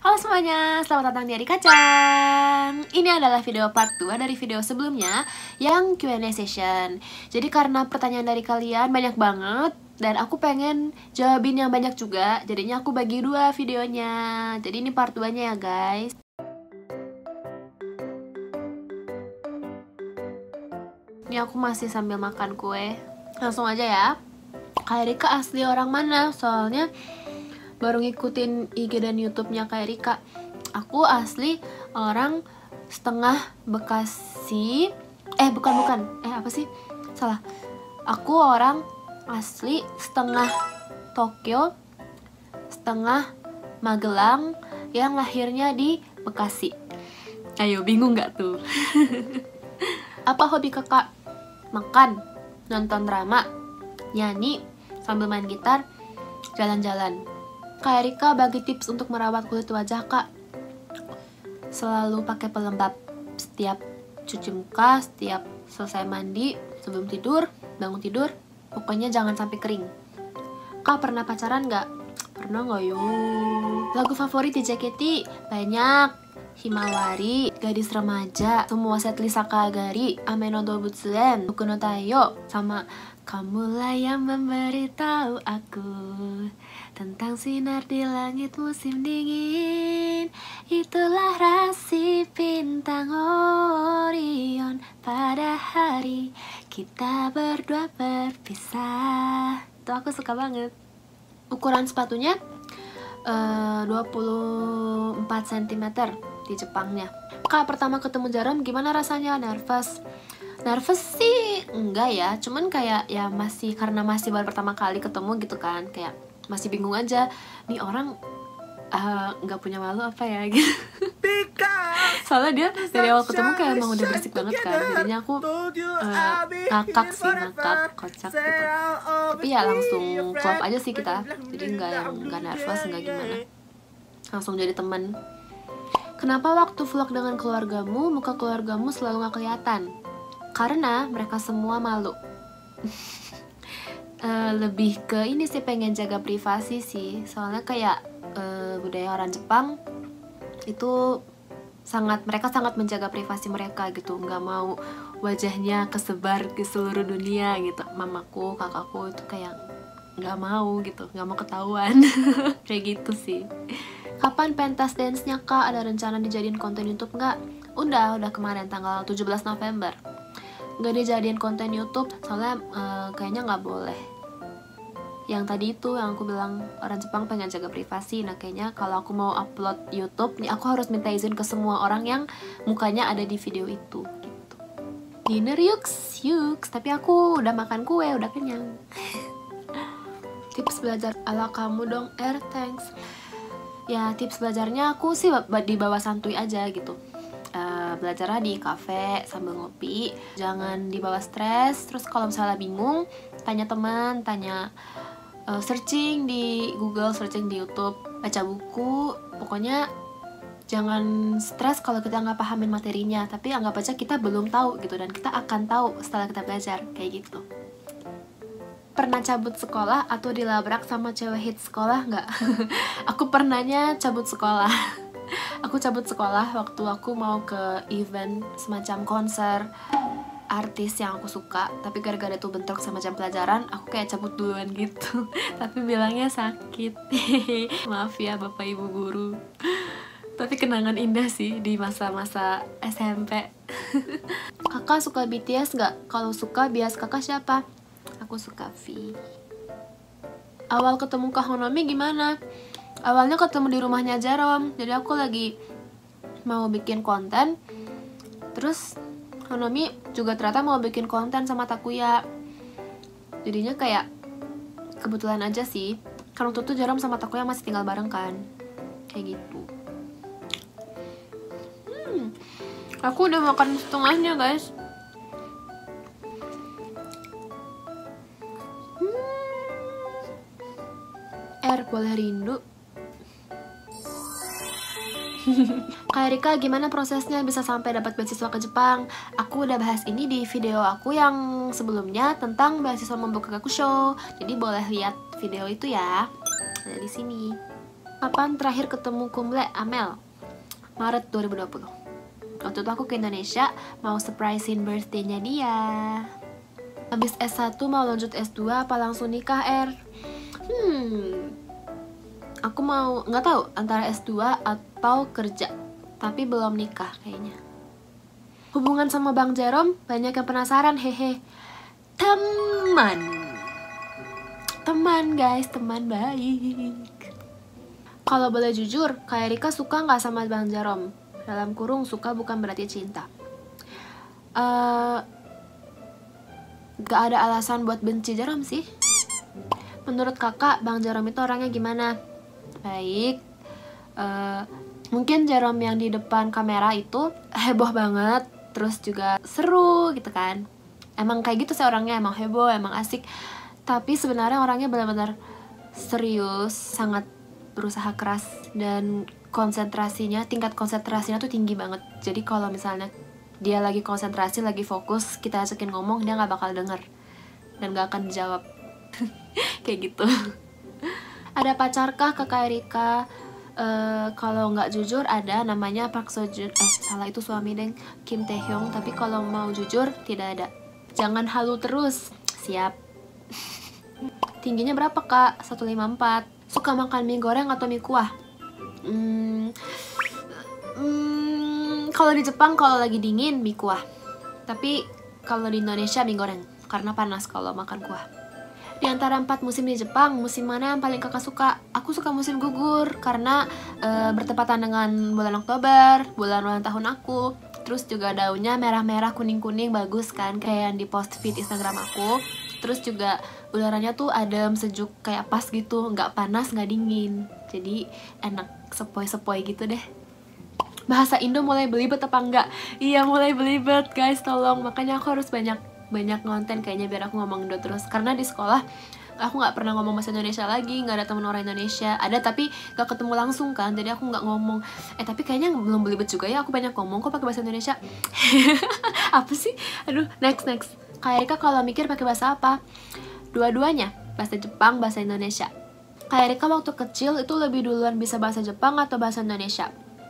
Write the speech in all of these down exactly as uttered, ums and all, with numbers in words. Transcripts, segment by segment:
Halo semuanya, selamat datang di Adik Kacang. Ini adalah video part dua dari video sebelumnya yang Q and A session. Jadi karena pertanyaan dari kalian banyak banget dan aku pengen jawabin yang banyak juga, jadinya aku bagi dua videonya. Jadi ini part dua-nya ya guys. Ini aku masih sambil makan kue. Langsung aja ya. Kak Rika asli orang mana? Soalnya baru ngikutin I G dan YouTube-nya Kak Rika. Aku asli orang setengah Bekasi. Eh bukan bukan. Eh apa sih? Salah. Aku orang asli setengah Tokyo, setengah Magelang yang lahirnya di Bekasi. Ayo bingung nggak tuh? Apa hobi kakak? Makan, nonton drama, nyanyi, sambil main gitar, jalan-jalan. Kak Rika bagi tips untuk merawat kulit wajah kak. Selalu pakai pelembab setiap cuci muka, setiap selesai mandi, sebelum tidur, bangun tidur. Pokoknya jangan sampai kering. Kak pernah pacaran nggak? Pernah nggak yo? Lagu favorit di J K T banyak. Himawari, Gadis Remaja, semua setlist Sakagari, Ame no Doubutsuren, Boku no Taiyo, sama Kamulah yang memberitahu aku tentang sinar di langit musim dingin. Itulah rasi bintang Orion pada hari kita berdua berpisah. Itu aku suka banget. Ukuran sepatunya uh, dua puluh empat sentimeter di Jepangnya. Kak pertama ketemu Jarum gimana rasanya? Nervous? Nervous sih enggak ya, cuman kayak ya masih karena masih baru pertama kali ketemu gitu kan, kayak masih bingung aja nih orang nggak uh, punya malu apa ya gitu. Soalnya dia dari awal ketemu kayak emang udah berisik banget kan, jadinya aku uh, ngakak sih, ngakak, kocak gitu. Tapi ya langsung klop aja sih kita, jadi nggak yang nggak nervous, nggak gimana, langsung jadi teman. Kenapa waktu vlog dengan keluargamu, muka keluargamu selalu nggak kelihatan? Karena mereka semua malu. uh, Lebih ke ini sih, pengen jaga privasi sih. Soalnya kayak uh, budaya orang Jepang itu sangat, mereka sangat menjaga privasi mereka gitu. Nggak mau wajahnya kesebar ke seluruh dunia gitu. Mamaku, kakakku itu kayak nggak mau gitu, nggak mau ketahuan. Kayak gitu sih. Kapan pentas dance-nya kak? Ada rencana dijadiin konten YouTube nggak? Udah, udah kemarin tanggal tujuh belas November. Nggak dijadiin konten YouTube, soalnya uh, kayaknya nggak boleh. Yang tadi itu yang aku bilang orang Jepang pengen jaga privasi. Nah kayaknya kalau aku mau upload YouTube nih, aku harus minta izin ke semua orang yang mukanya ada di video itu gitu. Dinner yuks, yuks. Tapi aku udah makan kue, udah kenyang. Tips belajar ala kamu dong, Er, thanks. Ya tips belajarnya aku sih di bawah santuy aja gitu. Uh, belajarnya di cafe sambil ngopi, jangan dibawa stres. Terus kalau misalnya bingung, tanya teman, tanya uh, searching di Google, searching di YouTube, baca buku. Pokoknya jangan stres kalau kita nggak pahamin materinya, tapi anggap aja kita belum tahu gitu, dan kita akan tahu setelah kita belajar, kayak gitu. Pernah cabut sekolah atau dilabrak sama cewek hits sekolah nggak? Aku pernahnya cabut sekolah. Aku cabut sekolah waktu aku mau ke event semacam konser artis yang aku suka, tapi gara-gara itu bentrok sama jam pelajaran, aku kayak cabut duluan gitu. Tapi bilangnya sakit. Maaf ya bapak ibu guru. Tapi kenangan indah sih di masa-masa S M P. Kakak suka B T S nggak? Kalau suka bias kakak siapa? Aku suka V. Awal ketemu Kak Honomi gimana? Awalnya ketemu di rumahnya Jarom. Jadi aku lagi mau bikin konten, terus Honomi juga ternyata mau bikin konten sama Takuya. Jadinya kayak kebetulan aja sih. Karena waktu itu Jarom sama Takuya masih tinggal bareng kan. Kayak gitu. hmm, Aku udah makan setengahnya guys. Er, boleh rindu. Kak Rika, gimana prosesnya bisa sampai dapat beasiswa ke Jepang? Aku udah bahas ini di video aku yang sebelumnya tentang beasiswa Momboku Gakusho. Jadi boleh lihat video itu ya. Ada di sini. Kapan terakhir ketemu Kumle? Amel, Maret dua ribu dua puluh. Waktu itu aku ke Indonesia mau surprisein birthday-nya dia. Habis S satu mau lanjut S dua apa langsung nikah, Er? Hmm, aku mau, nggak tahu antara S dua atau kerja, tapi belum nikah kayaknya. Hubungan sama Bang Jerome banyak yang penasaran, hehe. Teman, teman guys, teman baik. Kalau boleh jujur, Kak Erika suka nggak sama Bang Jerome? Dalam kurung suka bukan berarti cinta. Uh, gak ada alasan buat benci Jerome sih. Menurut kakak, Bang Jerome itu orangnya gimana? Baik. Uh, mungkin Jerome yang di depan kamera itu heboh banget, terus juga seru gitu kan. Emang kayak gitu sih orangnya, emang heboh, emang asik. Tapi sebenarnya orangnya benar-benar serius, sangat berusaha keras, dan konsentrasinya, tingkat konsentrasinya tuh tinggi banget. Jadi kalau misalnya dia lagi konsentrasi, lagi fokus, kita ajakin ngomong, dia nggak bakal denger dan nggak akan jawab. Kayak gitu. Ada pacarkah Kakak Erika? Uh, kalau nggak jujur ada, namanya Park Seo Joon. Eh salah, itu suami deng, Kim Tae Hyung. Tapi kalau mau jujur tidak ada. Jangan halu terus. Siap. Tingginya berapa kak? seratus lima puluh empat. Suka makan mie goreng atau mie kuah? Hmm, hmm, kalau di Jepang kalau lagi dingin mie kuah. Tapi kalau di Indonesia mie goreng, karena panas kalau makan kuah. Di antara empat musim di Jepang, musim mana yang paling kakak suka? Aku suka musim gugur karena e, bertepatan dengan bulan Oktober, bulan ulang tahun aku. Terus juga daunnya merah-merah, kuning-kuning, bagus kan, kayak yang di post feed Instagram aku. Terus juga udaranya tuh adem, sejuk, kayak pas gitu, nggak panas, nggak dingin. Jadi enak, sepoi-sepoi gitu deh. Bahasa Indo mulai belibet apa enggak? Iya mulai belibet guys, tolong. Makanya aku harus banyak banyak ngonten kayaknya biar aku ngomong Indo terus. Karena di sekolah aku nggak pernah ngomong bahasa Indonesia lagi, nggak ada temen orang Indonesia. Ada tapi nggak ketemu langsung kan, jadi aku nggak ngomong. Eh tapi kayaknya belum belibet juga ya, aku banyak ngomong kok pakai bahasa Indonesia. Apa sih? Aduh, next next. Kak Erika kalau mikir pakai bahasa apa? Dua-duanya, bahasa Jepang, bahasa Indonesia. Kak Erika waktu kecil itu lebih duluan bisa bahasa Jepang atau bahasa Indonesia?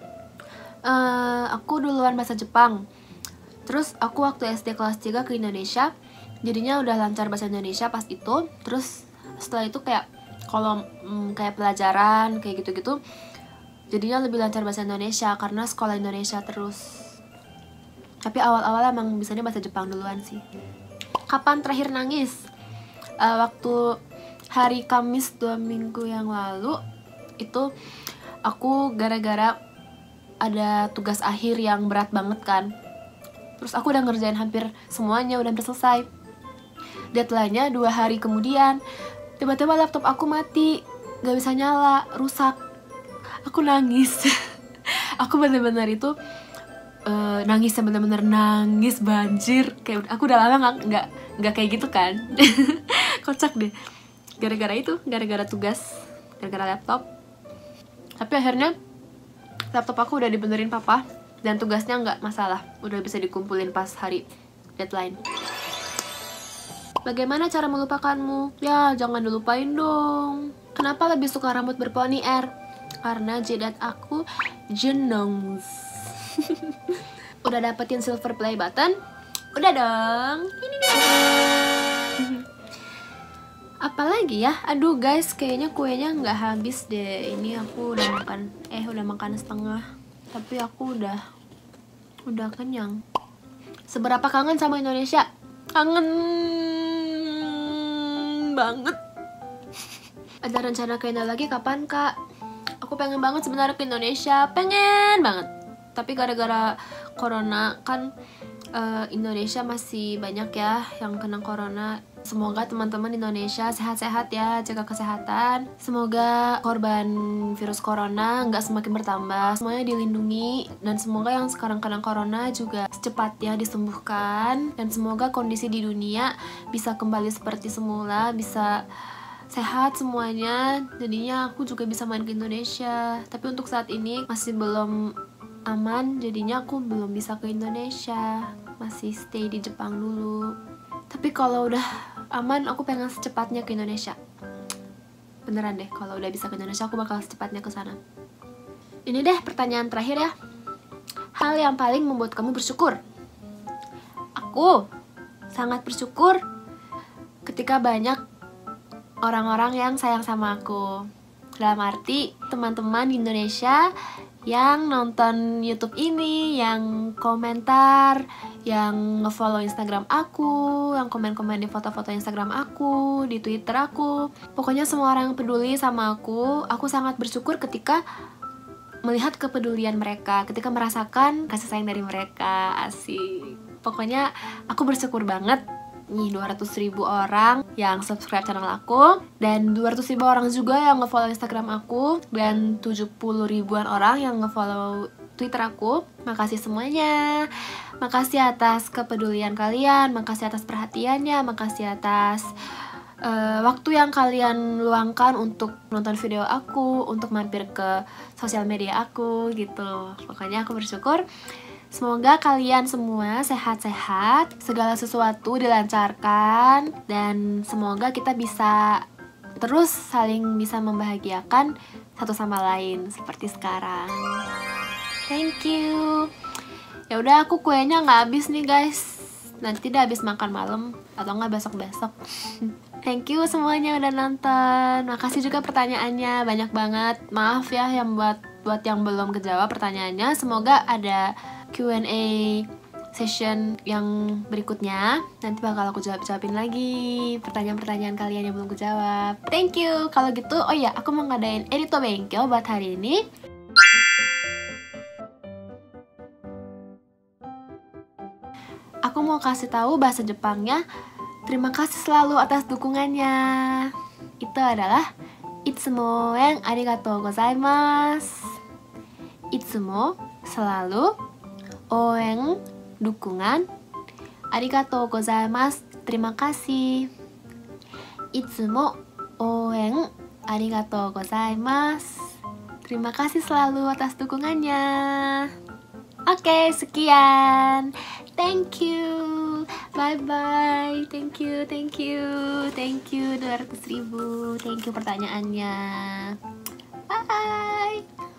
Uh, aku duluan bahasa Jepang. Terus aku waktu S D kelas tiga ke Indonesia, jadinya udah lancar bahasa Indonesia pas itu. Terus setelah itu kayak kalau mm, kayak pelajaran kayak gitu-gitu, jadinya lebih lancar bahasa Indonesia karena sekolah Indonesia terus. Tapi awal-awal emang bisanya bahasa Jepang duluan sih. Kapan terakhir nangis? Uh, waktu hari Kamis dua minggu yang lalu itu aku gara-gara ada tugas akhir yang berat banget kan. Terus aku udah ngerjain hampir semuanya, udah hampir selesai. Deadline-nya dua hari kemudian. Tiba-tiba laptop aku mati, gak bisa nyala, rusak. Aku nangis. Aku bener-bener itu uh, nangisnya bener-bener nangis banjir. Kayak aku udah lama gak, gak, gak kayak gitu kan. Kocak deh. Gara-gara itu, gara-gara tugas, gara-gara laptop. Tapi akhirnya laptop aku udah dibenerin papa. Dan tugasnya nggak masalah, udah bisa dikumpulin pas hari deadline. Bagaimana cara melupakanmu? Ya, jangan dilupain dong. Kenapa lebih suka rambut berponi, Er? Karena jidat aku jenongs. Udah dapetin silver play button? Udah dong. Ini nih. Apalagi ya? Aduh guys, kayaknya kuenya nggak habis deh. Ini aku udah makan, eh udah makan setengah. Tapi aku udah udah kenyang. Seberapa kangen sama Indonesia? Kangen banget. Ada rencana ke Indo lagi kapan kak? Aku pengen banget sebenarnya ke Indonesia, pengen banget. Tapi gara-gara corona kan uh, Indonesia masih banyak ya yang kena corona. Semoga teman-teman Indonesia sehat-sehat ya, jaga kesehatan. Semoga korban virus corona nggak semakin bertambah, semuanya dilindungi. Dan semoga yang sekarang kena corona juga secepatnya disembuhkan. Dan semoga kondisi di dunia bisa kembali seperti semula, bisa sehat semuanya. Jadinya aku juga bisa main ke Indonesia. Tapi untuk saat ini masih belum aman, jadinya aku belum bisa ke Indonesia. Masih stay di Jepang dulu. Tapi kalau udah aman, aku pengen secepatnya ke Indonesia. beneran deh, kalau udah bisa ke Indonesia aku bakal secepatnya ke sana. Ini deh pertanyaan terakhir ya. Hal yang paling membuat kamu bersyukur? Aku sangat bersyukur ketika banyak orang-orang yang sayang sama aku. Dalam arti teman-teman di Indonesia yang nonton YouTube ini, yang komentar, yang nge-follow Instagram aku, yang komen-komen di foto-foto Instagram aku, di Twitter aku. Pokoknya semua orang yang peduli sama aku. Aku sangat bersyukur ketika melihat kepedulian mereka, ketika merasakan kasih sayang dari mereka. Asik. Pokoknya aku bersyukur banget nih dua ratus ribu orang yang subscribe channel aku, dan dua ratus ribu orang juga yang nge-follow Instagram aku, dan tujuh puluh ribuan orang yang nge-follow Twitter aku. Makasih semuanya. Makasih atas kepedulian kalian, makasih atas perhatiannya, makasih atas uh, waktu yang kalian luangkan untuk nonton video aku, untuk mampir ke sosial media aku gitu. Pokoknya aku bersyukur. Semoga kalian semua sehat-sehat, segala sesuatu dilancarkan, dan semoga kita bisa terus saling bisa membahagiakan satu sama lain seperti sekarang. Thank you. Ya udah, aku kuenya nggak habis nih guys. Nanti udah habis makan malam atau nggak besok-besok. Thank you semuanya udah nonton. Makasih juga pertanyaannya, banyak banget. Maaf ya yang buat buat yang belum kejawab pertanyaannya. Semoga ada Q and A session yang berikutnya. Nanti bakal aku jawab-jawabin lagi pertanyaan-pertanyaan kalian yang belum kejawab. Thank you. Kalau gitu, oh iya, aku mau ngadain edito bengkel buat hari ini. Aku mau kasih tahu bahasa Jepangnya. Terima kasih selalu atas dukungannya. Itu adalah itsumo en arigatou gozaimasu. Itsumo, selalu, oen, dukungan, arigatou gozaimasu, terima kasih. Itsumo oen arigatou gozaimasu. Terima kasih selalu atas dukungannya. Oke, sekian. Thank you. Bye bye. Thank you, thank you. Thank you dua ratus ribu. Thank you pertanyaannya. Bye.